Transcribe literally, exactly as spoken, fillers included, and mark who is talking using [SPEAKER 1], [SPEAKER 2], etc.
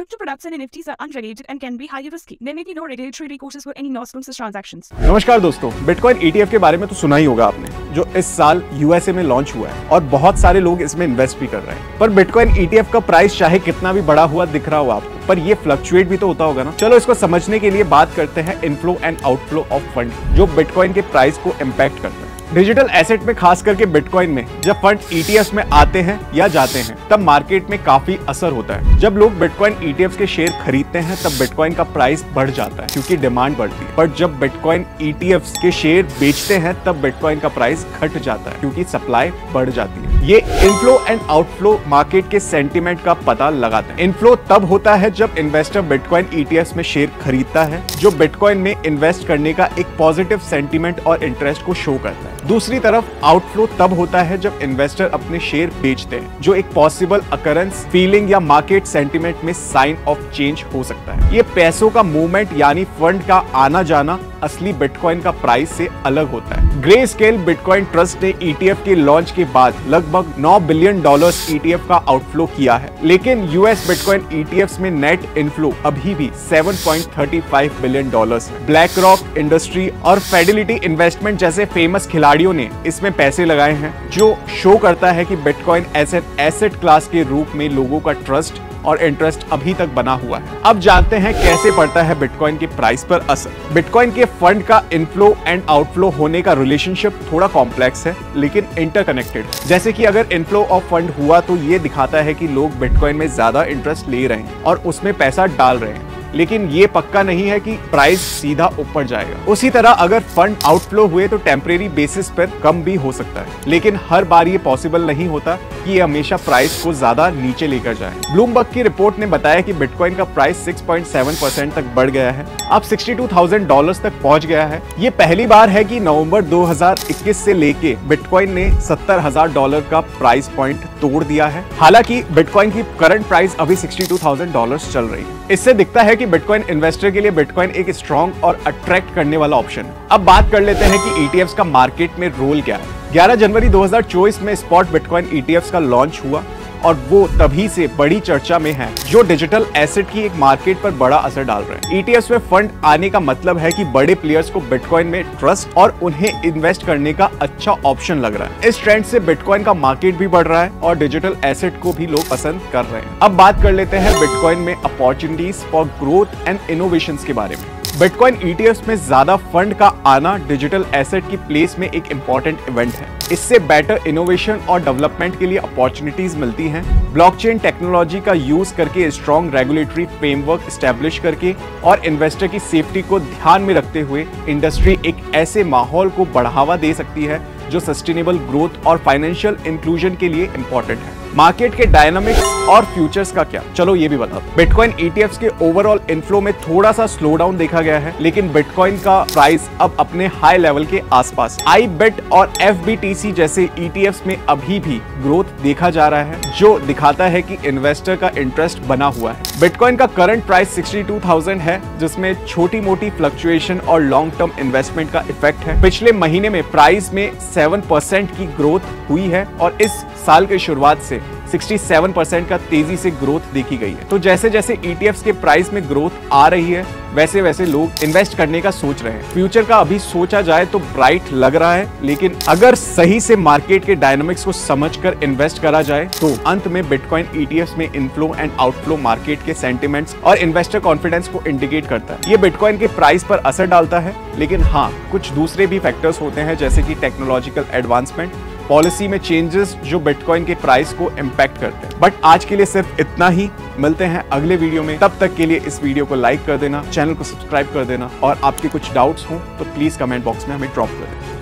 [SPEAKER 1] Crypto products and N F Ts are unregulated and can be highly risky. There may be no regulatory recourses for any loss from such transactions.
[SPEAKER 2] नमस्कार दोस्तों, bitcoin ETF के बारे में तो सुना ही होगा आपने, जो इस साल यूएसए में लॉन्च हुआ है और बहुत सारे लोग इसमें इन्वेस्ट भी कर रहे हैं। पर बिटकॉइन ईटीएफ का प्राइस चाहे कितना भी बड़ा हुआ दिख रहा हो आपको, पर ये फ्लक्चुएट भी तो होता होगा ना। चलो इसको समझने के लिए बात करते हैं inflow and outflow of fund, जो बिटकॉइन के प्राइस को इम्पैक्ट करता है। डिजिटल एसेट में खास करके बिटकॉइन में जब फंड ईटीएफ में आते हैं या जाते हैं तब मार्केट में काफी असर होता है। जब लोग बिटकॉइन ईटीएफ के शेयर खरीदते हैं तब बिटकॉइन का प्राइस बढ़ जाता है क्योंकि डिमांड बढ़ती है, पर जब बिटकॉइन ईटीएफ के शेयर बेचते हैं तब बिटकॉइन का प्राइस घट जाता है क्योंकि सप्लाई बढ़ जाती है। ये इनफ्लो एंड आउटफ्लो मार्केट के सेंटीमेंट का पता लगाते हैं। इनफ्लो तब होता है जब इन्वेस्टर बिटकॉइन ईटीएफ में शेयर खरीदता है, जो बिटकॉइन में इन्वेस्ट करने का एक पॉजिटिव सेंटीमेंट और इंटरेस्ट को शो करता है। दूसरी तरफ आउटफ्लो तब होता है जब इन्वेस्टर अपने शेयर बेचते हैं, जो एक पॉसिबल अकरेंस, फीलिंग या मार्केट सेंटीमेंट में साइन ऑफ चेंज हो सकता है। ये पैसों का मूवमेंट यानी फंड का आना जाना असली बिटकॉइन का प्राइस से अलग होता है। ग्रे स्केल बिटकॉइन ट्रस्ट ने ईटीएफ के लॉन्च के बाद लगभग नौ बिलियन डॉलर्स ईटीएफ का आउटफ्लो किया है, लेकिन यूएस बिटकॉइन ईटीएफ में नेट इनफ्लो अभी भी सात पॉइंट तीन पाँच बिलियन डॉलर्स है। ब्लैक रॉक, इंडस्ट्री और फेडिलिटी इन्वेस्टमेंट जैसे फेमस खिलाड़ियों ने इसमें पैसे लगाए हैं, जो शो करता है कि bitcoin as an asset class के रूप में लोगों का ट्रस्ट और इंटरेस्ट अभी तक बना हुआ है। अब जानते हैं कैसे पड़ता है बिटकॉइन के प्राइस पर असर। बिटकॉइन के फंड का इनफ्लो एंड आउटफ्लो होने का रिलेशनशिप थोड़ा कॉम्प्लेक्स है लेकिन इंटरकनेक्टेड। जैसे कि अगर इनफ्लो ऑफ फंड हुआ तो ये दिखाता है कि लोग बिटकॉइन में ज्यादा इंटरेस्ट ले रहे हैं और उसमें पैसा डाल रहे हैं, लेकिन ये पक्का नहीं है कि प्राइस सीधा ऊपर जाएगा। उसी तरह अगर फंड आउटफ्लो हुए तो टेम्परेरी बेसिस पर कम भी हो सकता है, लेकिन हर बार ये पॉसिबल नहीं होता कि ये हमेशा प्राइस को ज्यादा नीचे लेकर जाए। ब्लूमबर्ग की रिपोर्ट ने बताया कि बिटकॉइन का प्राइस छह पॉइंट सात परसेंट तक बढ़ गया है, अब बासठ हज़ार डॉलर्स तक पहुंच गया है। ये पहली बार है कि नवंबर दो हज़ार इक्कीस से लेके बिटकॉइन ने सत्तर हज़ार डॉलर का प्राइस पॉइंट तोड़ दिया है। हालांकि बिटकॉइन की करंट प्राइस अभी बासठ हज़ार डॉलर्स चल रही है। इससे दिखता है कि बिटकॉइन इन्वेस्टर के लिए बिटकॉइन एक स्ट्रॉन्ग और अट्रैक्ट करने वाला ऑप्शन है। अब बात कर लेते हैं कि ईटीएफ्स का मार्केट में रोल क्या है। ग्यारह जनवरी दो हज़ार चौबीस में स्पॉट बिटकॉइन ईटीएफ्स का लॉन्च हुआ और वो तभी से बड़ी चर्चा में है, जो डिजिटल एसेट की एक मार्केट पर बड़ा असर डाल रहे हैं। ईटीएफ्स में फंड आने का मतलब है कि बड़े प्लेयर्स को बिटकॉइन में ट्रस्ट और उन्हें इन्वेस्ट करने का अच्छा ऑप्शन लग रहा है। इस ट्रेंड से बिटकॉइन का मार्केट भी बढ़ रहा है और डिजिटल एसेट को भी लोग पसंद कर रहे हैं। अब बात कर लेते हैं बिटकॉइन में opportunities for growth and innovation के बारे में। बिटकॉइन ईटीएफ्स में ज्यादा फंड का आना डिजिटल एसेट की प्लेस में एक इंपॉर्टेंट इवेंट है। इससे बेटर इनोवेशन और डेवलपमेंट के लिए अपॉर्चुनिटीज मिलती हैं। ब्लॉकचेन टेक्नोलॉजी का यूज करके स्ट्रॉन्ग रेगुलेटरी फ्रेमवर्क एस्टेब्लिश करके और इन्वेस्टर की सेफ्टी को ध्यान में रखते हुए इंडस्ट्री एक ऐसे माहौल को बढ़ावा दे सकती है जो सस्टेनेबल ग्रोथ और फाइनेंशियल इंक्लूजन के लिए इंपॉर्टेंट है। मार्केट के डायनामिक्स और फ्यूचर्स का क्या, चलो ये भी बता दो। बिटकॉइन ईटीएफ्स के ओवरऑल इनफ्लो में थोड़ा सा स्लो डाउन देखा गया है, लेकिन बिटकॉइन का प्राइस अब अपने हाई लेवल के आसपास। आई बेट और एफबीटीसी जैसे ईटीएफ्स में अभी भी ग्रोथ देखा जा रहा है, जो दिखाता है कि इन्वेस्टर का इंटरेस्ट बना हुआ है। बिटकॉइन का करंट प्राइस बासठ हज़ार है, जिसमें छोटी मोटी फ्लक्चुएशन और लॉन्ग टर्म इन्वेस्टमेंट का इफेक्ट है। पिछले महीने में प्राइस में सात परसेंट की ग्रोथ हुई है और इस साल की शुरुआत से सड़सठ परसेंट का तेजी से ग्रोथ देखी गई है। तो जैसे जैसे ईटीएफ्स के प्राइस में ग्रोथ आ रही है, वैसे वैसे लोग इन्वेस्ट करने का सोच रहे हैं। फ्यूचर का अभी सोचा जाए तो ब्राइट लग रहा है, लेकिन अगर सही से मार्केट के डायनामिक्स को समझकर इन्वेस्ट करा जाए तो अंत में बिटकॉइन ईटीएफ्स में इनफ्लो एंड आउटफ्लो मार्केट के सेंटिमेंट्स और इन्वेस्टर कॉन्फिडेंस को इंडिकेट करता है। ये बिटकॉइन के प्राइस पर असर डालता है, लेकिन हाँ, कुछ दूसरे भी फैक्टर्स होते हैं, जैसे कि टेक्नोलॉजिकल एडवांसमेंट, पॉलिसी में चेंजेस, जो बिटकॉइन के प्राइस को इम्पैक्ट करते हैं। बट आज के लिए सिर्फ इतना ही। मिलते हैं अगले वीडियो में, तब तक के लिए इस वीडियो को लाइक कर देना, चैनल को सब्सक्राइब कर देना और आपके कुछ डाउट्स हो तो प्लीज कमेंट बॉक्स में हमें ड्रॉप कर देना।